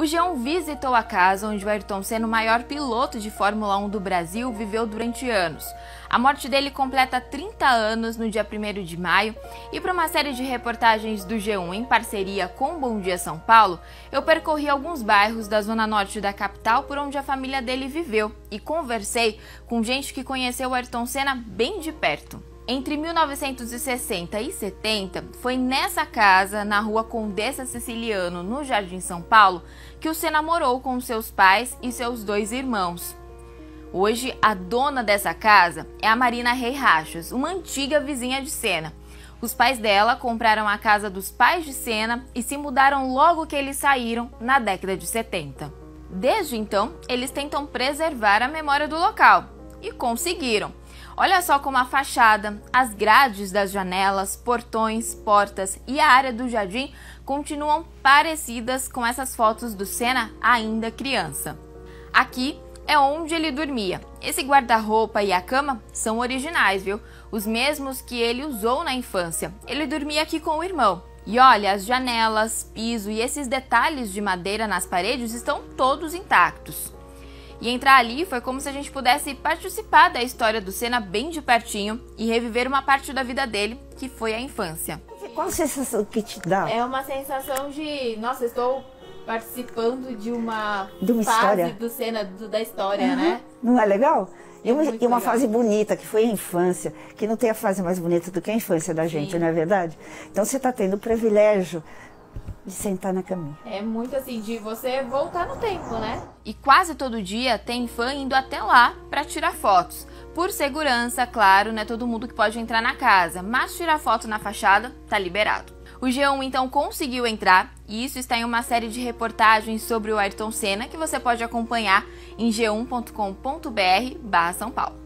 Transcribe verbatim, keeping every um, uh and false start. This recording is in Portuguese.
O G um visitou a casa onde o Ayrton Senna, o maior piloto de Fórmula um do Brasil, viveu durante anos. A morte dele completa trinta anos no dia primeiro de maio, e para uma série de reportagens do G um em parceria com Bom Dia São Paulo, eu percorri alguns bairros da zona norte da capital por onde a família dele viveu e conversei com gente que conheceu o Ayrton Senna bem de perto. Entre mil novecentos e sessenta e setenta, foi nessa casa, na rua Condessa Siciliano, no Jardim São Paulo, que o Senna morou com seus pais e seus dois irmãos. Hoje, a dona dessa casa é a Marina Rei Rachas, uma antiga vizinha de Senna. Os pais dela compraram a casa dos pais de Senna e se mudaram logo que eles saíram, na década de setenta. Desde então, eles tentam preservar a memória do local. E conseguiram. Olha só como a fachada, as grades das janelas, portões, portas e a área do jardim continuam parecidas com essas fotos do Senna ainda criança. Aqui é onde ele dormia. Esse guarda-roupa e a cama são originais, viu? Os mesmos que ele usou na infância. Ele dormia aqui com o irmão. E olha, as janelas, piso e esses detalhes de madeira nas paredes estão todos intactos. E entrar ali foi como se a gente pudesse participar da história do Senna bem de pertinho e reviver uma parte da vida dele, que foi a infância. Qual a sensação que te dá? É uma sensação de, nossa, estou participando de uma, de uma fase história do Senna, do, da história, uhum. né? Não é legal? É e uma, e uma legal. fase bonita, que foi a infância, que não tem a fase mais bonita do que a infância da gente, Sim. não é verdade? Então você está tendo o privilégio de sentar na caminha. É muito assim, de você voltar no tempo, né? E quase todo dia tem fã indo até lá para tirar fotos. Por segurança, claro, não é todo mundo que pode entrar na casa, mas tirar foto na fachada tá liberado. O G um então conseguiu entrar, e isso está em uma série de reportagens sobre o Ayrton Senna que você pode acompanhar em g um ponto com ponto br barra São Paulo.